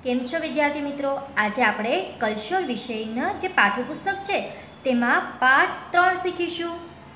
કેમ છો વિદ્યાર્થી મિત્રો? આજે આપણે કલ્ચર વિષયના જે પાઠ્યપુસ્તક છે તેમાં પાઠ 3 શીખીશું.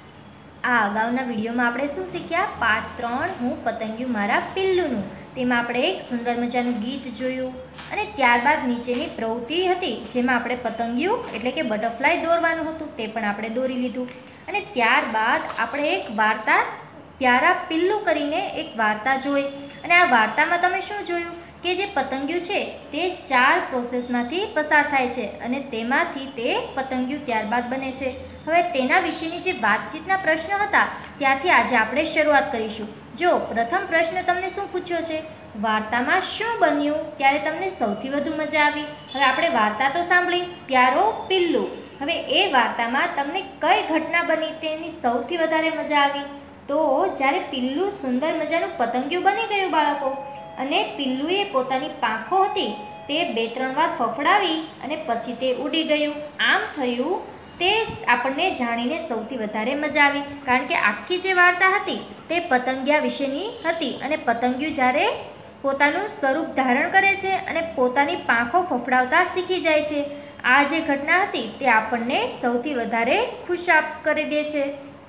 આ અગાઉના વિડીયોમાં આપણે શું શીખ્યા? પાઠ 3 હું પતંગિયું મારા પિલ્લુનું. તેમાં આપણે એક સુંદર મજાનું ગીત જોયું અને ત્યારબાદ નીચેની પ્રવૃત્તિ હતી જેમાં આપણે પતંગિયું એટલે કે બટરફ્લાય દોરવાનું હતું, તે પણ આપણે દોરી લીધું. અને ત્યારબાદ આપણે એક વાર્તા પ્યારા પિલ્લુ કરીને એક વાર્તા જોઈ અને આ વાર્તામાં તમે શું જોયું કે જે પતંગિયું છે તે 4 પ્રોસેસમાંથી પસાર થાય છે અને તેમાંથી તે પતંગિયું ત્યારબાદ બને છે. હવે તેના વિશેની જે વાતચીતના પ્રશ્નો હતા ત્યાંથી આજે આપણે શરૂઆત કરીશું. જો પ્રથમ પ્રશ્ન તમને શું પૂછ્યો છે? વાર્તામાં શું બન્યું ત્યારે તમને સૌથી વધુ મજા આવી? હવે આપણે વાર્તા તો સાંભળી પ્યારો પિલ્લુ. હવે એ વાર્તામાં તમને કઈ ઘટના બની તેની સૌથી વધારે મજા આવી? તો જ્યારે પિલ્લુ સુંદર મજાનું પતંગિયું બની ગયું બાળકો, અને પિલ્લુએ પોતાની પાંખો હતી તે 2-3 વાર ફફડાવી અને પછી તે ઉડી ગયું. આમ થયું તે આપણને જાણીને સૌથી વધારે મજા આવી, કારણ કે આખી જે વાર્તા હતી તે પતંગિયા વિશેની હતી અને પતંગિયું જ્યારે પોતાનું સ્વરૂપ ધારણ કરે છે અને પોતાની પાંખો ફફડાવતા શીખી જાય છે, આ જે ઘટના હતી તે આપણને સૌથી વધારે ખુશ કરી દે છે.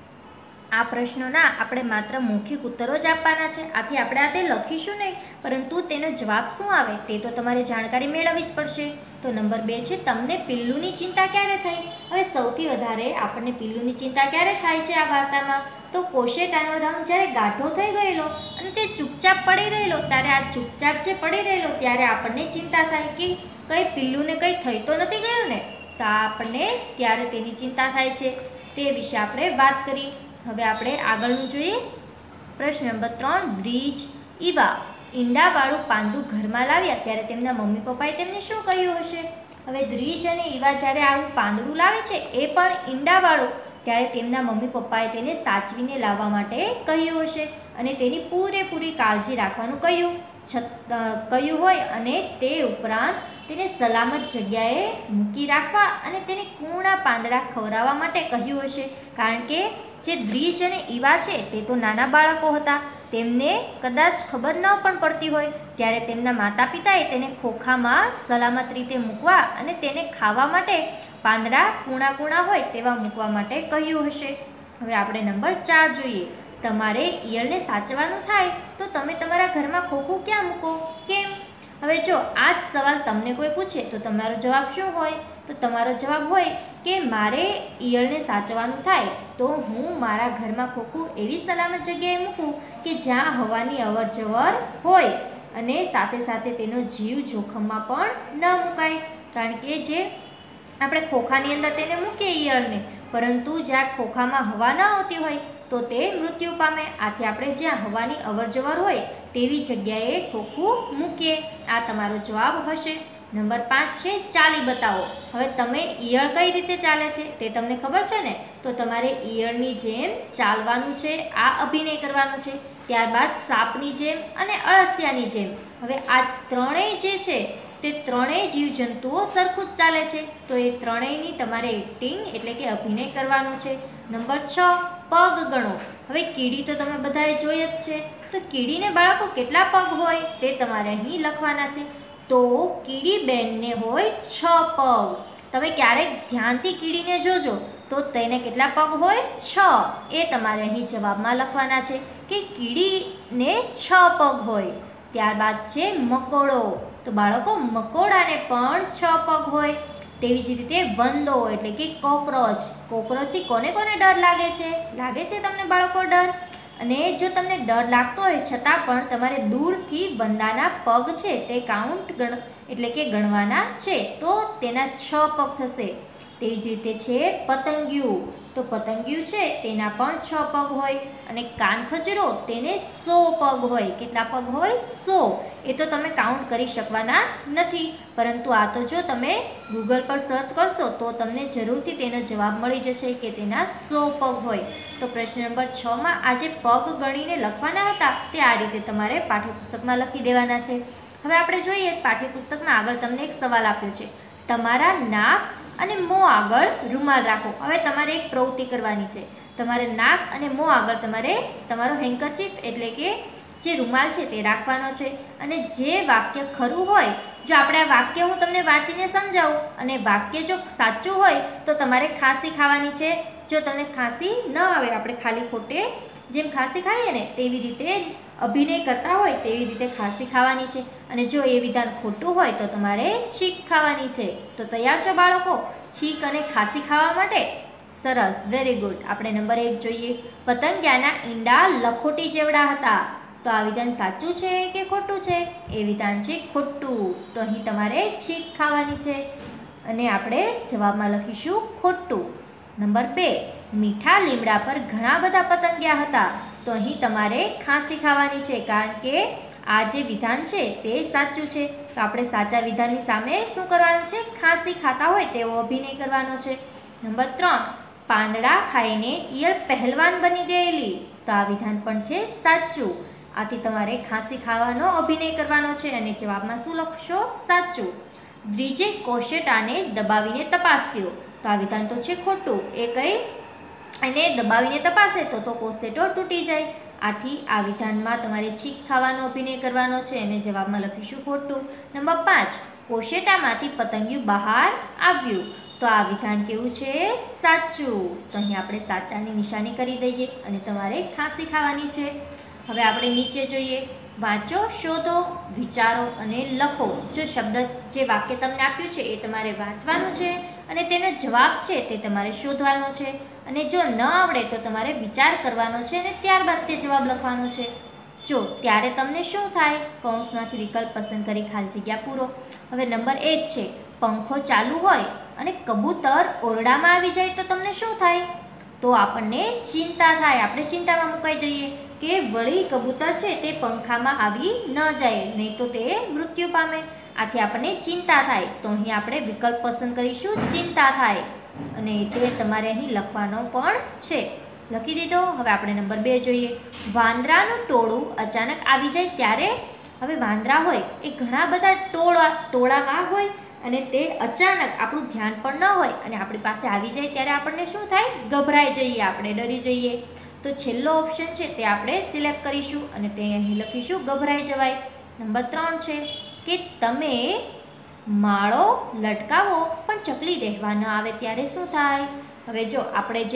આ પ્રશ્નોના આપણે માત્ર મૌખિક ઉત્તરો જ આપવાના છે, આથી આપણે આ તે લખીશું નહીં, પરંતુ તેનો જવાબ શું આવે તે તો તમારે જાણકારી મેળવવી જ પડશે. તો નંબર 2 છે તમને પિલ્લુની ચિંતા ક્યારે થઈ? હવે સૌથી વધારે આપણને પિલ્લુની ચિંતા ક્યારે થાય છે આ વાર્તામાં? તો કોશેટાનો રંગ જ્યારે ગાઢો થઈ ગયેલો અને તે ચૂપચાપ પડી રહેલો, ત્યારે આ ચૂપચાપ જે પડી રહેલો ત્યારે આપણને ચિંતા થાય કે કંઈ પિલ્લુને કંઈ થઈ તો નથી ગયું ને, તો આપણને ત્યારે તેની ચિંતા થાય છે. તે વિશે આપણે વાત કરી. હવે આપણે આગળનું જોઈએ. પ્રશ્ન નંબર 3 દ્વિજ ઈવા ઈંડાવાળું પાંદડું ઘરમાં લાવ્યા ત્યારે તેમના મમ્મી પપ્પાએ તેમને શું કહ્યું હશે? હવે દ્વિજ અને ઈવા જ્યારે આવું પાંદડું લાવે છે એ પણ ઈંડાવાળું, ત્યારે તેમના મમ્મી પપ્પાએ તેને સાચવીને લાવવા માટે કહ્યું હશે અને તેની પૂરેપૂરી કાળજી રાખવાનું કહ્યું હોય અને તે ઉપરાંત તેને સલામત જગ્યાએ મૂકી રાખવા અને તેને કૂણા પાંદડા ખવડાવવા માટે કહ્યું હશે, કારણ કે જે દ્વિજ અને ઈવા છે તે તો નાના બાળકો હતા, તેમને કદાચ ખબર ન પણ પડતી હોય ત્યારે તેમના માતા પિતાએ તેને ખોખામાં સલામત રીતે મૂકવા અને તેને ખાવા માટે પાંદડા કૂણા હોય તેવા મૂકવા માટે કહ્યું હશે. હવે આપણે નંબર 4 જોઈએ. તમારે ઈયળને સાચવવાનું થાય તો તમે તમારા ઘરમાં ખોખું ક્યાં મૂકો? કેમ? હવે જો આ જ સવાલ તમને કોઈ પૂછે તો તમારો જવાબ શું હોય? તો તમારો જવાબ હોય કે મારે ઈયળને સાચવવાનું થાય તો હું મારા ઘરમાં ખોખું એવી સલામત જગ્યાએ મૂકું કે જ્યાં હવાની અવર જવર હોય અને સાથે સાથે તેનો જીવ જોખમમાં પણ ન મુકાય, કારણ કે જે આપણે ખોખાની અંદર તેને મૂકીએ ઈયળને, પરંતુ જ્યાં ખોખામાં હવા ન આવતી હોય તો તે મૃત્યુ પામે. આથી આપણે જ્યાં હવાની અવર જવર હોય તેવી જગ્યાએ ખોખું મૂકીએ. આ તમારો જવાબ હશે. નંબર 5 છે ચાલી બતાવો. હવે તમે ઈયળ કઈ રીતે ચાલે છે તે તમને ખબર છે ને, તો તમારે ઈયળની જેમ ચાલવાનું છે, આ અભિનય કરવાનો છે. ત્યારબાદ સાપની જેમ અને અળસિયાની જેમ. હવે આ ત્રણેય જે છે તે ત્રણેય જીવજંતુઓ સરખું જ ચાલે છે, તો એ ત્રણેયની તમારે એક્ટિંગ એટલે કે અભિનય કરવાનો છે. નંબર 6 પગ ગણો. હવે કીડી તો તમે બધાએ જોઈ જ છે, તો કીડીને બાળકો કેટલા પગ હોય તે તમારે અહીં લખવાના છે. તો કીડી બેનને હોય 6 પગ. તમે ક્યારેક ધ્યાનથી કીડીને જોજો તો તેને કેટલા પગ હોય? 6. એ તમારે અહીં જવાબમાં લખવાના છે કે કીડીને 6 પગ હોય. ત્યારબાદ છે મકોડો. તો બાળકો મકોડાને પણ 6 પગ હોય. તેવી જ રીતે વંદો એટલે કે કોકરોચ. કોકરોચથી કોને કોને ડર લાગે છે? લાગે છે તમને બાળકો ડર? અને જો તમને ડર લાગતો હોય છતાં પણ તમારે દૂરથી વંદાના પગ છે તે એટલે કે ગણવાના છે, તો તેના 6 પગ થશે. તેવી જ રીતે છે પતંગિયું. તો પતંગિયું છે તેના પણ 6 પગ હોય અને કાનખજૂરો તેને 100 પગ હોય. કેટલા પગ હોય? 100. એ તો તમે કાઉન્ટ કરી શકવાના નથી, પરંતુ આ તો જો તમે ગૂગલ પર સર્ચ કરશો તો તમને જરૂરથી તેનો જવાબ મળી જશે કે તેના 100 પગ હોય. તો પ્રશ્ન નંબર 6માં આ જે પગ ગણીને લખવાના હતા તે આ રીતે તમારે પાઠ્યપુસ્તકમાં લખી દેવાના છે. હવે આપણે જોઈએ પાઠ્યપુસ્તકમાં આગળ તમને એક સવાલ આપ્યો છે, તમારા નાક અને મોં આગળ રૂમાલ રાખો. હવે તમારે એક પ્રવૃત્તિ કરવાની છે. તમારે નાક અને મોં આગળ તમારે તમારો હેન્કરચીફ એટલે કે જે રૂમાલ છે તે રાખવાનો છે અને જે વાક્ય ખરું હોય, જો આપણે આ વાક્ય હું તમને વાંચીને સમજાવું અને વાક્ય જો સાચું હોય તો તમારે ખાંસી ખાવાની છે. જો તમને ખાંસી ન આવે, આપણે ખાલી ખોટે જેમ ખાંસી ખાઈએ ને તેવી રીતે અભિનય કરતા હોય તેવી રીતે ખાંસી ખાવાની છે. અને જો એ વિધાન ખોટું હોય તો તમારે છીંક ખાવાની છે. તો તૈયાર છો બાળકો છીંક અને ખાંસી ખાવા માટે? સરસ, વેરી ગુડ. આપણે નંબર 1 જોઈએ. પતંગિયાના ઈંડા લખોટી જેવડા હતા. તો આ વિધાન સાચું છે કે ખોટું છે? એ વિધાન છે ખોટું. તો અહીં તમારે છીંક ખાવાની છે અને આપણે જવાબમાં લખીશું ખોટું. નંબર 2, મીઠા લીમડા પર ઘણા બધા પતંગિયા હતા. તો અહીં તમારે ખાંસી ખાવાની છે કારણ કે આ જે વિધાન છે તે સાચું છે. તો આપણે સાચા વિધાનની સામે શું કરવાનું છે? ખાંસી ખાતા હોય તેવો અભિનય કરવાનો છે. નંબર 3, પાંદડા ખાઈને ઈયળ પહેલવાન બની ગયેલી. તો આ વિધાન પણ છે સાચું. આથી તમારે ખાંસી ખાવાનો અભિનય કરવાનો છે અને જવાબમાં શું લખશો? સાચું. દ્વિજે કોશેટાને દબાવીને તપાસ્યો. તો આ વિધાન તો છે ખોટું. એ કંઈ એને દબાવીને તપાસે તો કોશેટો તૂટી જાય. આથી આ વિધાનમાં તમારે છીંક ખાવાનો અભિનય કરવાનો છે અને જવાબમાં લખીશું ખોટું. નંબર 5, કોશેટામાંથી પતંગિયું બહાર આવ્યું. તો આ વિધાન કેવું છે? સાચું. તો અહીં આપણે સાચાની નિશાની કરી દઈએ અને તમારે ખાંસી ખાવાની છે. હવે આપણે નીચે જોઈએ. વાંચો, શોધો, વિચારો અને લખો. જો શબ્દ જે વાક્ય તમને આપ્યું છે એ તમારે વાંચવાનું છે અને તેનો જવાબ છે તે તમારે શોધવાનો છે. અને જો ન આવડે તો તમારે વિચાર કરવાનો છે અને ત્યારબાદ તે જવાબ લખવાનો છે. જો ત્યારે તમને શું થાય? કૌંસમાંથી વિકલ્પ પસંદ કરી ખાલી જગ્યા પૂરો. હવે નંબર 1 છે. પંખો ચાલુ હોય અને કબૂતર ઓરડામાં આવી જાય તો તમને શું થાય? તો આપણને ચિંતા થાય. આપણે ચિંતામાં મુકાઈ જઈએ કે વળી કબૂતર છે તે પંખામાં આવી ન જાય, નહીં તો તે મૃત્યુ પામે. આથી આપણને ચિંતા થાય. તો અહીં આપણે વિકલ્પ પસંદ કરીશું ચિંતા થાય અને તે તમારે અહીં લખવાનો પણ છે. લખી દીધો. હવે આપણે નંબર 2 જોઈએ. વાંદરાનું ટોળું અચાનક આવી જાય ત્યારે? હવે વાંદરા હોય એ ઘણા બધા ટોળામાં હોય અને તે અચાનક આપણું ધ્યાન પણ ન હોય અને આપણી પાસે આવી જાય ત્યારે આપણને શું થાય? ગભરાઈ જઈએ, આપણે ડરી જઈએ. તો છેલ્લો ઓપ્શન છે તે આપણે સિલેક્ટ કરીશું અને તે અહીં લખીશું ગભરાઈ જવાય. નંબર 3 છે કે તમે માળો લટકાવો પણ ચકલી રહેવા ન આવે ત્યારે શું થાય? હવે જો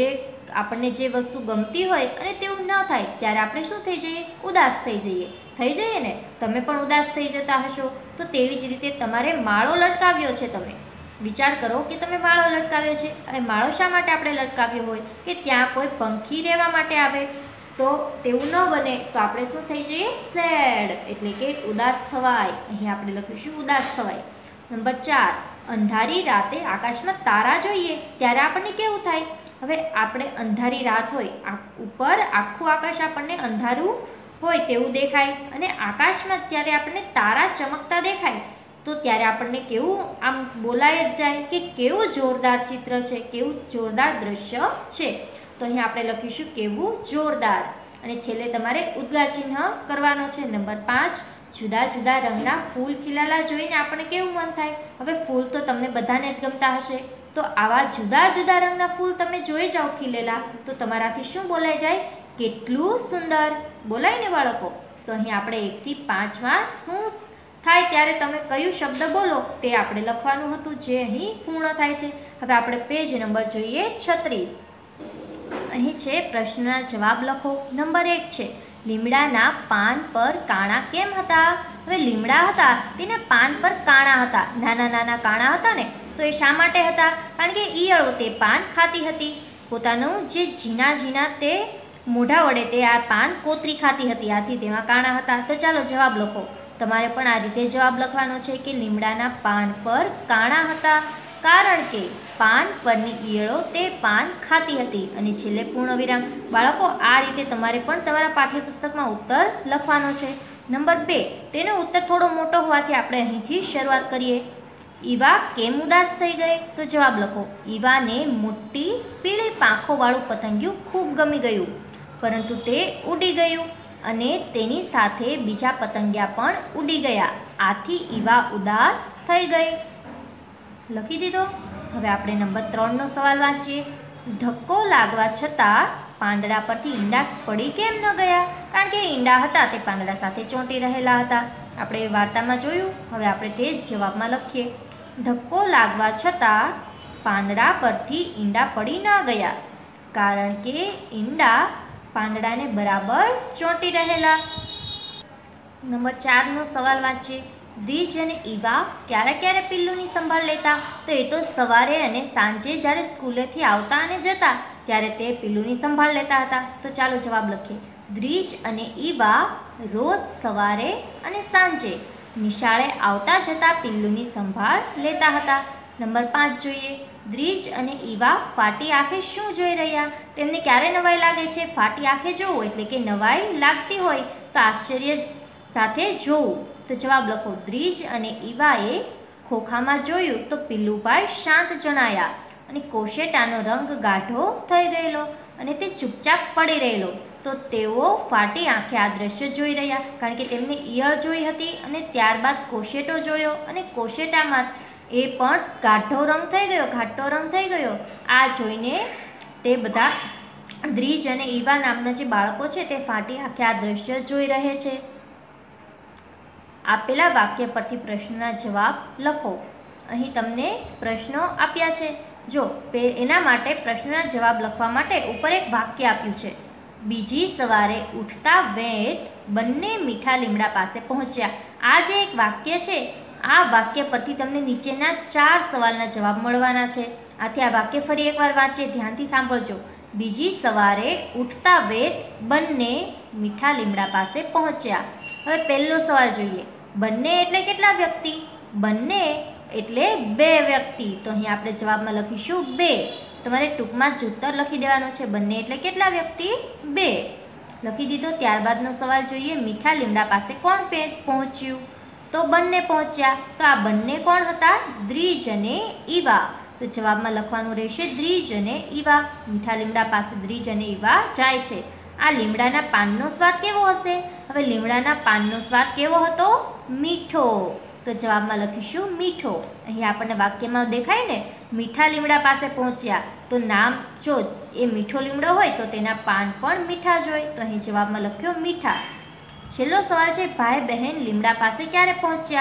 આપણને જે વસ્તુ ગમતી હોય અને તેવું ન થાય ત્યારે આપણે શું થઈ જઈએ? ઉદાસ થઈ જઈએ ને? તમે પણ ઉદાસ થઈ જતા હશો. તો તેવી જ રીતે તમારે માળો લટકાવ્યો છે. તમે વિચાર કરો કે તમે માળો લટકાવ્યો છે. હવે માળો શા માટે આપણે લટકાવ્યો હોય? કે ત્યાં કોઈ પંખી રહેવા માટે આવે. તો તેવું ન બને તો આપણે શું થઈ જઈએ? સેડ, એટલે કે ઉદાસ થવાય. અહીં આપણે લખીશું ઉદાસ થવાય. નંબર 4, અંધારી રાતે આકાશમાં તારા જોઈએ ત્યારે આપણને કેવું થાય? હવે આપણે અંધારી રાત હોય, ઉપર આખું આકાશ આપણને અંધારું હોય તેવું દેખાય અને આકાશમાં ત્યારે આપણને તારા ચમકતા દેખાય તો ત્યારે આપણને કેવું આમ બોલાય જ જાય કે કેવું જોરદાર ચિત્ર છે, કેવું જોરદાર દ્રશ્ય છે. તો અહીં આપણે લખીશું કેવું જોરદાર. અને છેલ્લે તમારે ઉદ્ગાર ચિહ્ન કરવાનો છે. નંબર 5, જુદા જુદા રંગના ફૂલ ખીલેલા જોઈને આપણને કેવું મન થાય? હવે ફૂલ તો તમને બધાને જ ગમતા હશે. તો આવા જુદા જુદા રંગના ફૂલ તમે જોઈ જાઓ ખીલેલા તો તમારાથી શું બોલાઈ જાય? કેટલું સુંદર બોલાય ને બાળકો? તો અહીં આપણે 1 થી 5માં શું થાય ત્યારે તમે કયું શબ્દ બોલો તે આપણે લખવાનું હતું, જે અહીં પૂર્ણ થાય છે. હવે આપણે પેજ નંબર જોઈએ 36. અહીં છે પ્રશ્નના જવાબ લખો. નંબર 1 છે લીમડાના પાન પર કાણા કેમ હતા? હવે લીમડા હતા તેના પાન પર કાણા હતા, નાના નાના કાણા હતા ને. તો એ શા માટે હતા? કારણ કે ઈયળો તે પાન ખાતી હતી. પોતાનું જે ઝીણા તે મોઢા વડે તે આ પાન કોતરી ખાતી હતી, આથી તેમાં કાણા હતા. તો ચાલો જવાબ લખો. તમારે પણ આ રીતે જવાબ લખવાનો છે કે લીમડાના પાન પર કાણા હતા કારણ કે પાન પરની ઈયળો તે પાન ખાતી હતી. અને છેલ્લે પૂર્ણ વિરામ. બાળકો આ રીતે તમારે પણ તમારા પાઠ્યપુસ્તકમાં ઉત્તર લખવાનો છે. નંબર 2, તેનો ઉત્તર થોડો મોટો હોવાથી આપણે અહીંથી શરૂઆત કરીએ. ઈવા કેમ ઉદાસ થઈ ગઈ? તો જવાબ લખો. ઈવાને મોટી પીળી પાંખોવાળું પતંગિયું ખૂબ ગમી ગયું પરંતુ તે ઉડી ગયું અને તેની સાથે બીજા પતંગિયા પણ ઉડી ગયા. આથી ઈવા ઉદાસ થઈ ગઈ. લખી દીધો. હવે આપણે નંબર 3નો સવાલ વાંચીએ. ધક્કો લાગવા છતાં પાંદડા પરથી ઈંડા પડી કેમ ન ગયા? કારણ કે ઈંડા હતા તે પાંદડા સાથે ચોંટી રહેલા હતા. આપણે વાર્તામાં જોયું. હવે આપણે તે જ જવાબમાં લખીએ. ધક્કો લાગવા છતાં પાંદડા પરથી ઈંડા પડી ન ગયા કારણ કે ઈંડા પાંદડાને બરાબર ચોંટી રહેલા. નંબર 4નો સવાલ વાંચીએ. દ્વિજ અને ઈવા ક્યારે ક્યારે પિલ્લુની સંભાળ લેતા? તો એ તો સવારે અને સાંજે જ્યારે સ્કૂલેથી આવતા અને જતા ત્યારે તે પિલ્લુની સંભાળ લેતા હતા. તો ચાલો જવાબ લખીએ. દ્વિજ અને ઈવા રોજ સવારે અને સાંજે નિશાળે આવતા જતા પિલ્લુની સંભાળ લેતા હતા. નંબર 5 જોઈએ. દ્વિજ અને ઈવા ફાટી આંખે શું જોઈ રહ્યા? તેમને ક્યારે નવાઈ લાગે છે? ફાટી આંખે જોવું એટલે કે નવાઈ લાગતી હોય તો આશ્ચર્ય સાથે જોવું. તો જવાબ લખો. દ્વિજ અને ઈવાએ ખોખામાં જોયું તો પિલ્લુભાઈ શાંત જણાયા અને કોશેટાનો રંગ ગાઢો થઈ ગયેલો અને તે ચૂપચાપ પડી રહેલો. તો તેઓ ફાટી આંખે આ દ્રશ્ય જોઈ રહ્યા કારણ કે તેમને ઈયળ જોઈ હતી અને ત્યારબાદ કોશેટો જોયો અને કોશેટામાં એ પણ ઘાટો રંગ થઈ ગયો. આ જોઈને તે બધા દ્વિજ અને ઈવા નામના જે બાળકો છે તે ફાટી આંખે આ દ્રશ્ય જોઈ રહે છે. આપેલા વાક્ય પરથી પ્રશ્નના જવાબ લખો. અહીં તમને પ્રશ્નો આપ્યા છે. જો એના માટે પ્રશ્નના જવાબ લખવા માટે ઉપર એક વાક્ય આપ્યું છે. બીજી સવારે ઉઠતા વેંત બંને મીઠા લીમડા પાસે પહોંચ્યા. આ જે એક વાક્ય છે આ વાક્ય પરથી તમને નીચેના 4 સવાલના જવાબ મળવાના છે. આથી આ વાક્ય ફરી એકવાર વાંચીએ, ધ્યાનથી સાંભળજો. બીજી સવારે ઉઠતા વેંત બંને મીઠા લીમડા પાસે પહોંચ્યા. હવે પહેલો સવાલ જોઈએ. બંને એટલે કેટલા વ્યક્તિ? બંને એટલે 2 વ્યક્તિ. તો અહીં આપણે જવાબમાં લખીશું 2. તમારે ટૂંકમાં જ ઉત્તર લખી દેવાનો છે. બંને એટલે કેટલા વ્યક્તિ? 2 લખી દીધો. ત્યારબાદનો સવાલ જોઈએ. મીઠા લીમડા પાસે કોણ પહોંચ્યું? તો બંને પહોંચ્યા. તો આ બંને કોણ હતા? દ્વિજ અને ઈવા. તો જવાબમાં લખવાનું રહેશે દ્વિજ અને ઈવા. મીઠા લીમડા પાસે દ્વિજ અને ઈવા જાય છે. આ લીમડાના પાનનો સ્વાદ કેવો હશે? હવે લીમડાના પાનનો સ્વાદ કેવો હતો? મીઠો. તો જવાબમાં લખીશું મીઠો. અહીં આપણને વાક્યમાં દેખાય ને, મીઠા લીમડા પાસે પહોંચ્યા. તો નામ જો એ મીઠો લીમડો હોય તો તેના પાન પણ મીઠા જ હોય. તો અહીં જવાબમાં લખ્યો મીઠા. છેલ્લો સવાલ છે. ભાઈ બહેન લીમડા પાસે ક્યારે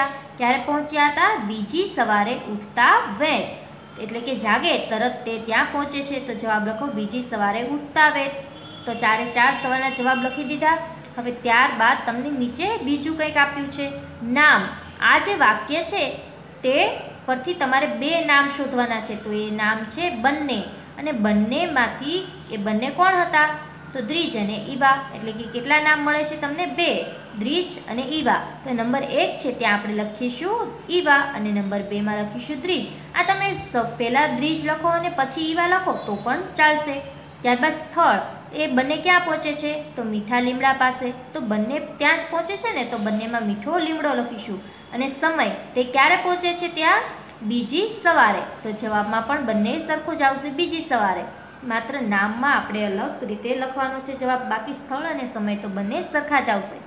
પહોંચ્યા હતા? બીજી સવારે ઉઠતા વેંત એટલે કે જાગે તરત તે ત્યાં પહોંચે છે. તો જવાબ લખો બીજી સવારે ઉઠતા વેંત. તો 4 સવાલના જવાબ લખી દીધા. હવે ત્યારબાદ તમને નીચે બીજું કંઈક આપ્યું છે, નામ. આ જે વાક્ય છે તે પરથી તમારે 2 નામ શોધવાના છે. તો એ નામ છે બંને. અને બંનેમાંથી એ બંને કોણ હતા? તો દ્વિજ અને ઈવા. એટલે કે કેટલા નામ મળે છે તમને? 2. દ્વિજ અને ઈવા. તો નંબર 1 છે ત્યાં આપણે લખીશું ઈવા અને નંબર 2માં લખીશું દ્વિજ. આ તમે પહેલાં દ્વિજ લખો અને પછી ઈવા લખો તો પણ ચાલશે. ત્યારબાદ સ્થળ. એ બંને ક્યાં પહોંચે છે? તો મીઠા લીમડા પાસે. તો બંને ત્યાં જ પહોંચે છે ને, તો બંનેમાં મીઠો લીમડો લખીશું. અને સમય, તે ક્યારે પહોંચે છે ત્યાં? બીજી સવારે. તો જવાબમાં પણ બંને સરખું જ આવશે, બીજી સવારે. માત્ર નામમાં આપણે અલગ રીતે લખવાનો છે જવાબ. બાકી સ્થળ અને સમય તો બંને સરખા જ આવશે.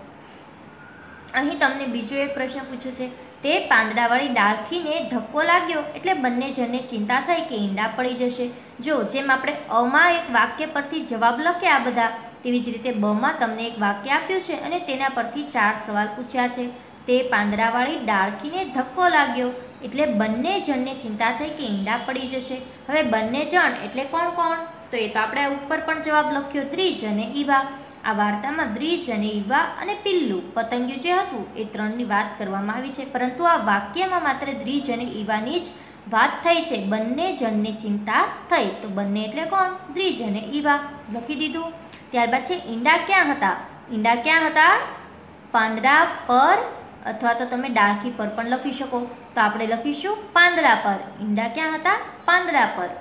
અહીં તમને બીજો એક પ્રશ્ન પૂછ્યો છે. તે પાંદડાવાળી ડાળખીને ધક્કો લાગ્યો એટલે બંને જણને ચિંતા થઈ કે ઈંડા પડી જશે. જો જેમ આપણે અમાં એક વાક્ય પરથી જવાબ લખ્યા બધા, તેવી જ રીતે બમાં તમને એક વાક્ય આપ્યું છે અને તેના પરથી 4 સવાલ પૂછ્યા છે. તે પાંદડાવાળી ડાળખીને ધક્કો લાગ્યો એટલે બંને જણને ચિંતા થઈ કે ઈંડા પડી જશે. હવે બંને જણ એટલે કોણ કોણ? તો એ તો આપણે ઉપર પણ જવાબ લખ્યો દ્વિજ અને ઈવા. આ વાર્તામાં દ્વિજ અને ઈવા અને પિલ્લુ પતંગિયું જે હતું એ 3ની વાત કરવામાં આવી છે. પરંતુ આ વાક્યમાં માત્ર દ્વિજ અને ઈવાની જ વાત થઈ છે. બંને જણને ચિંતા થઈ. તો બંને એટલે કોણ? દ્વિજ અને ઈવા. લખી દીધું. ત્યારબાદ છે ઈંડા ક્યાં હતા? ઈંડા ક્યાં હતા? પાંદડા પર, અથવા તો તમે ડાળખી પર પણ લખી શકો. તો આપણે લખીશું પાંદડા પર. ઈંડા ક્યાં હતા? પાંદડા પર.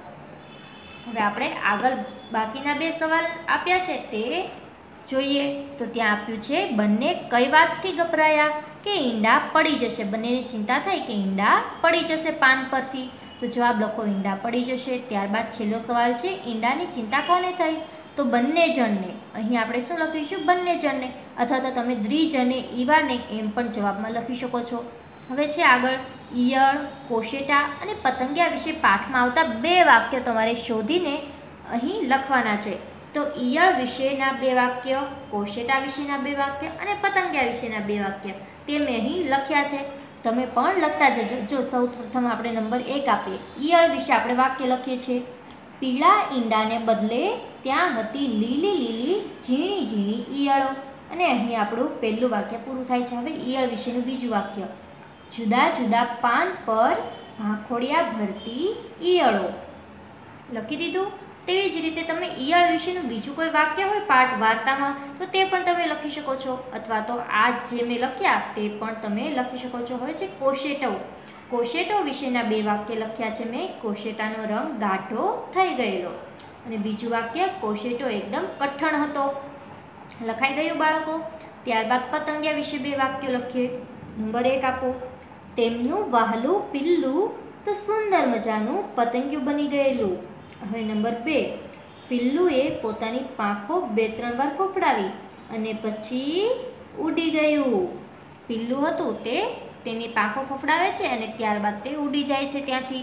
હવે આપણે આગળ બાકીના 2 સવાલ આપ્યા છે તે જોઈએ. તો ત્યાં આપ્યું છે બંને કઈ વાતથી ગભરાયા? કે ઈંડા પડી જશે. બંનેને ચિંતા થઈ કે ઈંડા પડી જશે પાન પરથી. તો જવાબ લખો ઈંડા પડી જશે. ત્યારબાદ છેલ્લો સવાલ છે ઈંડાની ચિંતા કોને થઈ? તો બંને જણને. અહીં આપણે શું લખીશું? બંને જણને. અથવા તો તમે દ્વિજ અને ઈવાને એમ પણ જવાબમાં લખી શકો છો. હવે છે આગળ ઈયળ, કોશેટા અને પતંગિયા વિશે પાઠમાં આવતા 2 વાક્યો તમારે શોધીને અહીં લખવાના છે. તો ઈયળ વિશેના 2 વાક્ય, કોશેટા વિશેના 2 વાક્ય અને પતંગિયા વિશેના 2 વાક્ય તે મેં અહીં લખ્યા છે. તમે પણ લખતા જજો. જો સૌ પ્રથમ આપણે નંબર 1 આપીએ. ઈયળ વિશે આપણે વાક્ય લખીએ છીએ. પીળા ઈંડાને બદલે ત્યાં હતી લીલી લીલી ઝીણી ઝીણી ઈયળો. અને અહીં આપણું પહેલું વાક્ય પૂરું થાય છે. હવે ઈયળ વિશેનું બીજું વાક્ય. જુદા જુદા પાન પર ભાંખોડિયા ભરતી ઈયળો. લખી દીધું. તેવી જ રીતે તમે ઈયળ વિશેનું બીજું કોઈ વાક્ય હોય પાઠ વાર્તામાં તો તે પણ તમે લખી શકો છો, અથવા તો આ જે મેં લખ્યા તે પણ તમે લખી શકો છો. હવે છે કોશેટો. કોશેટો વિશેના 2 વાક્ય લખ્યા છે મેં. કોશેટાનો રંગ ગાઢો થઈ ગયેલો. અને બીજું વાક્ય, કોશેટો એકદમ કઠણ હતો. લખાઈ ગયું બાળકો. ત્યારબાદ પતંગિયા વિશે 2 વાક્યો લખીએ. નંબર 1 આપો. તેમનું વહાલું પિલ્લું તો સુંદર મજાનું પતંગિયું બની ગયેલું. હવે નંબર 2, પિલ્લુએ પોતાની પાંખો 2-3 વાર ફફડાવી અને પછી ઉડી ગયું. પિલ્લું હતું તે તેની પાંખો ફફડાવે છે અને ત્યારબાદ તે ઉડી જાય છે ત્યાંથી.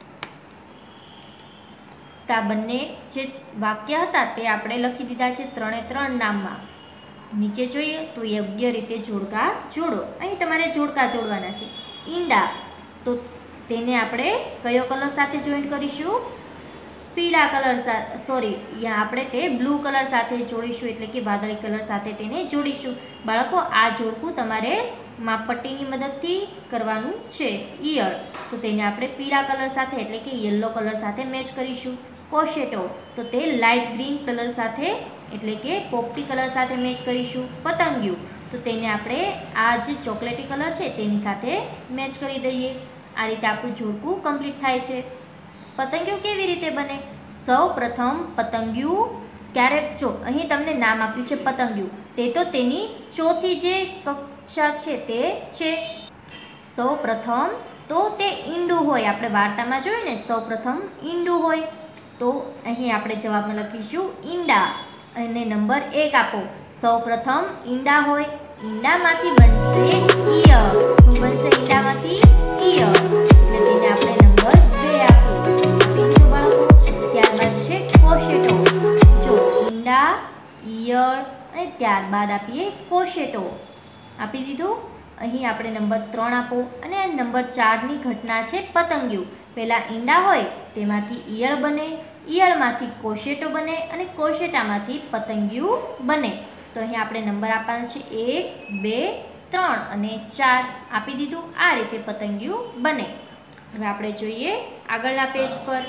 તો આ બંને જે વાક્ય હતા તે આપણે લખી દીધા છે 3 નામમાં. નીચે જોઈએ તો યોગ્ય રીતે જોડકા જોડો. અહીં તમારે જોડકા જોડવાના છે. ઈંડા, તો તેને આપણે કયો કલર સાથે જોઈન્ટ કરીશું? પીળા કલર સાથે, અહીંયા આપણે તે બ્લુ કલર સાથે જોડીશું, એટલે કે વાદળી કલર સાથે તેને જોડીશું. બાળકો, આ જોડકું તમારે માપપટ્ટીની મદદથી કરવાનું છે. ઈયળ, તો તેને આપણે પીળા કલર સાથે એટલે કે યલો કલર સાથે મેચ કરીશું. કોશેટો, તો તે લાઇટ ગ્રીન કલર સાથે એટલે કે પોપટી કલર સાથે મેચ કરીશું. પતંગિયું, તો તેને આપણે આ જે ચોકલેટી કલર છે તેની સાથે મેચ કરી દઈએ. આ રીતે આપણું જોડકું કમ્પ્લીટ થાય છે. પતંગિયું કેવી રીતે બને? સૌ પ્રથમ પતંગિયું ક્યારે, જો અહીં તમને નામ આપ્યું છે પતંગિયું, તે તો તેની ચોથી જે કક્ષા છે તે છે. સૌ પ્રથમ તો તે ઈંડું હોય. આપણે વાર્તામાં જોયું ને, સૌ પ્રથમ ઈંડું હોય. તો અહીં આપણે જવાબમાં લખીશું ઈંડા. અને નંબર 1 આપો. સૌ પ્રથમ ઈંડા હોય. ઈંડામાંથી બનશે ઈયળ. શું બનશે ઈંડામાંથી? ઈયળ. એટલે તેને આપણે નંબર 2 આપીએ. બાળકો, ત્યારબાદ છે કોશેટો. જો ઈંડા, ઈયળ અને ત્યારબાદ આપીએ કોશેટો. આપી દીધું. અહીં આપણે નંબર 3 આપો. અને નંબર 4ની ઘટના છે પતંગિયું. પહેલાં ઈંડા હોય તેમાંથી ઈયળ બને, ઈયળમાંથી કોશેટો બને અને કોશેટામાંથી પતંગિયું બને. તો અહીં આપણે નંબર આપવાનો છે 1, 2, 3 અને 4 આપી દીધું. આ રીતે પતંગિયું બને. હવે આપણે જોઈએ આગળના પેજ પર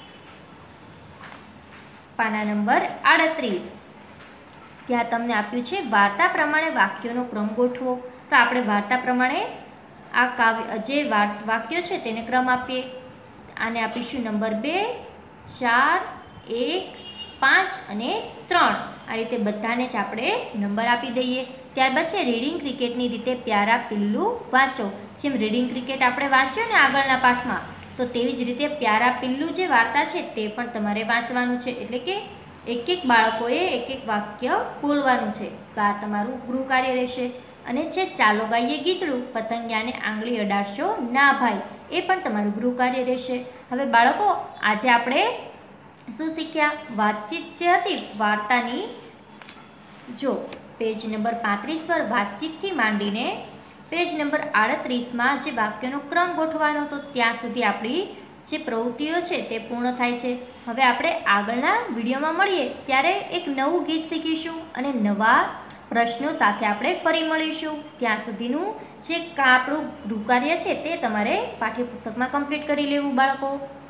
પાના નંબર 38. ત્યાં તમને આપ્યું છે વાર્તા પ્રમાણે વાક્યોનો ક્રમ ગોઠવો. તો આપણે વાર્તા પ્રમાણે આ કાવ્ય જે વાક્યો છે તેને ક્રમ આપીએ. આને આપીશું નંબર 2, 4, 1, 5 અને 3. આ રીતે બધાને જ આપણે નંબર આપી દઈએ. ત્યારબાદ છે રીડિંગ ક્રિકેટની રીતે પ્યારા પિલ્લું વાંચો. જેમ રીડિંગ ક્રિકેટ આપણે વાંચ્યો ને આગળના પાઠમાં, તો તેવી જ રીતે પ્યારા પિલ્લું જે વાર્તા છે તે પણ તમારે વાંચવાનું છે. એટલે કે એક બાળકોએ એક વાક્ય બોલવાનું છે. તો આ તમારું ગૃહ કાર્ય રહેશે. અને છે ચાલો ગાઈએ ગીતડું, પતંગિયાને આંગળી અડાડશો ના ભાઈ, એ પણ તમારું ગૃહ કાર્ય રહેશે. હવે બાળકો, આજે આપણે શું શીખ્યા? વાતચીત જે હતી વાર્તાની, જો પેજ નંબર 35 પર વાતચીતથી માંડીને પેજ નંબર 38માં જે વાક્યનો ક્રમ ગોઠવવાનો હતો ત્યાં સુધી આપણી જે પ્રવૃત્તિઓ છે તે પૂર્ણ થાય છે. હવે આપણે આગળના વિડીયોમાં મળીએ ત્યારે એક નવું ગીત શીખીશું અને નવા પ્રશ્નો સાથે આપણે ફરી મળીશું. ત્યાં સુધીનું જે આપણું ગૃહ કાર્ય છે તે તમારે પાઠ્યપુસ્તકમાં કમ્પ્લીટ કરી લેવું બાળકો.